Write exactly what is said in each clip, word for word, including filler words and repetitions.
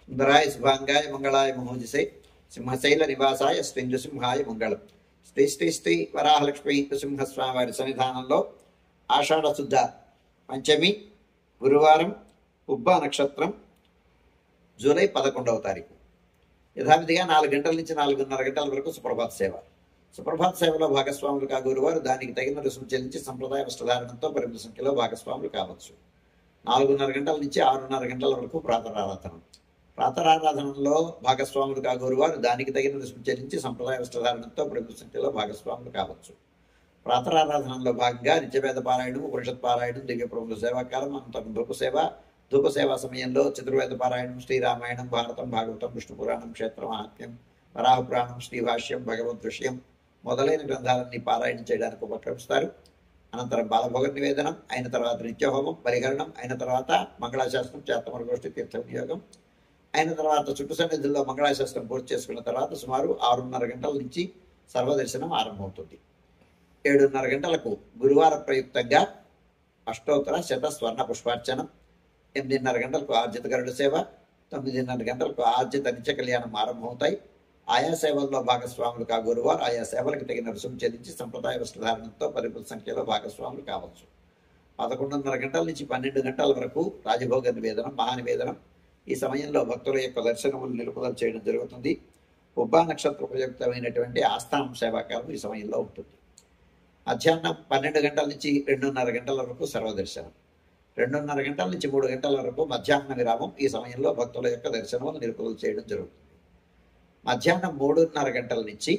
సుందరాయ శుభాంగాయ మంగళాయ మహోజసే సింహశైల నివాసాయ శ్రీ నృసింహాయ మంగళం. శ్రీ శ్రీ శ్రీ వరాహలక్ష్మీ నృసింహస్వామి వారి సన్నిధానంలో ఆషాఢ శుద్ధ పంచమి గురువారం ఉబ్బ నక్షత్రం జూలై పదకొండవ తారీఖు యథావిధిగా నాలుగు గంటల నుంచి నాలుగున్నర గంటల వరకు సుప్రభాత సేవ. సుప్రభాత సేవలో భాగస్వాములు కాగోరువారు దానికి తగిన రుసుము చెల్లించి సంప్రదాయ వస్త్రధారణంతో పరిమిత సంఖ్యలో భాగస్వాములు కావచ్చు. నాలుగున్నర గంటల నుంచి ఆరున్నర గంటల వరకు ప్రాతరారాధన. ప్రాతరారాధనలో భాగస్వాములు కాగోరువారు దానికి తగిన రుసుము చెల్లించి సంప్రదాయ వస్త్రధారణంతో పరిమిత సంఖ్యలో భాగస్వాములు కావచ్చు. ప్రాతరారాధనలో భాగంగా నిత్యవేద పారాయణం, ఉపనిషత్ పారాయణం, దివ్య ప్రభుత్వ సేవాకాలం, అనంతరం ధూప సేవ, ధూప సేవా సమయంలో చతుర్వేద పారాయణం, శ్రీరామాయణం, భారతం, భాగవతం, విష్ణు పురాణం, క్షేత్ర మహాత్మ్యం, వరాహ పురాణం, శ్రీభాష్యం, భగవద్ విషయం మొదలైన గ్రంథాలన్నీ పారాయణం చేయడానికి ఉపక్రమిస్తారు. అనంతరం బాలభోగ నివేదనం అయిన తర్వాత నిత్యహోమం, పరిహరణం అయిన తర్వాత మంగళాశాస్త్రం, చేతమరగోష్ఠి, తీర్థ వినియోగం అయిన తర్వాత చుట్టు సన్నిధుల్లో మంగళాశాస్త్రం పూర్తి చేసుకున్న తర్వాత సుమారు ఆరున్నర గంటల నుంచి సర్వదర్శనం ఆరంభమవుతుంది. ఏడున్నర గంటలకు గురువార ప్రయుక్తంగా అష్టోత్తర శత స్వర్ణ పుష్పార్చనం, ఎనిమిదిన్నర గంటలకు ఆర్జిత గరుడ సేవ, తొమ్మిదిన్నర గంటలకు ఆర్జిత నిత్య కళ్యాణం ఆరంభమవుతాయి. ఆయా సేవల్లో భాగస్వాములు కాగోరువారు ఆయా సేవలకు తగిన రుసుము చెల్లించి సంప్రదాయ వస్త్రధారణంతో పరిమిత సంఖ్యలో భాగస్వాములు కావచ్చు. పదకొండున్నర గంటల నుంచి పన్నెండు గంటల వరకు రాజభోగ నివేదనం, మహానివేదనం. ఈ సమయంలో భక్తుల యొక్క దర్శనములు నిలుపుదల చేయడం జరుగుతుంది. ఉబ్బా నక్షత్ర ఉపయుక్తమైనటువంటి ఆస్థానం సేవాకాలం ఈ సమయంలో ఉంటుంది. మధ్యాహ్నం పన్నెండు గంటల నుంచి రెండున్నర గంటల వరకు సర్వదర్శనం. రెండున్నర గంటల నుంచి మూడు గంటల వరకు మధ్యాహ్న విరామం. ఈ సమయంలో భక్తుల యొక్క దర్శనములు నిలుపుదల చేయడం జరుగుతుంది. మధ్యాహ్నం మూడున్నర గంటల నుంచి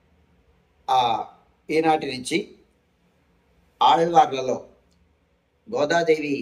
ఆ ఈనాటి నుంచి ఆళ్వార్లలో గోదాదేవి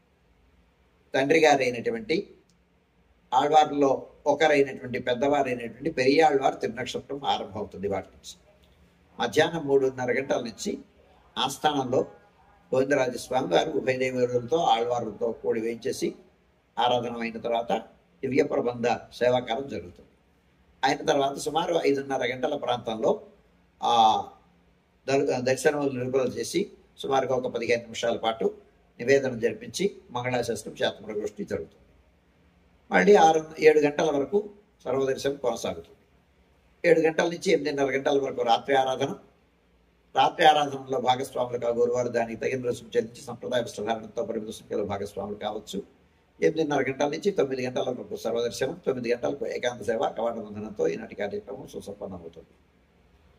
తండ్రి గారైనటువంటి ఆళ్వార్లలో ఒకరైనటువంటి పెద్దవారైనటువంటి పెరియాళ్వారు తిరునక్షత్రం ఆరంభమవుతుంది. వాటి నుంచి మధ్యాహ్నం మూడున్నర గంటల నుంచి ఆస్థానంలో గోవిందరాజస్వామి వారు ఉభయ దేవతలతో ఆళ్వారులతో కూడి వేయించేసి ఆరాధన అయిన తర్వాత దివ్య ప్రబంధ సేవాకాలం జరుగుతుంది. అయిన తర్వాత సుమారు ఐదున్నర గంటల ప్రాంతంలో ఆ దర్శనములు నిలుపుదల చేసి సుమారుగా ఒక పదిహేను నిమిషాల పాటు నివేదన జరిపించి మంగళాశాస్త్రం, శాతమృగోష్ఠి జరుగుతుంది. మళ్ళీ ఆరు ఏడు గంటల వరకు సర్వదర్శనం కొనసాగుతుంది. ఏడు గంటల నుంచి ఎనిమిదిన్నర గంటల వరకు రాత్రి ఆరాధన. రాత్రి ఆరాధనలో భాగస్వాములు కాగోరువారు దానికి తగిన రుసుము చెల్లించి సంప్రదాయ వస్త్రధారణంతో పరిమిత సంఖ్యలో భాగస్వాములు కావచ్చు. ఎనిమిదిన్నర గంటల నుంచి తొమ్మిది గంటల వరకు సర్వదర్శనం, తొమ్మిది గంటలకు ఏకాంత సేవ కవాట బంధనంతో ఈనాటి కార్యక్రమం సుసంపన్నమవుతుంది.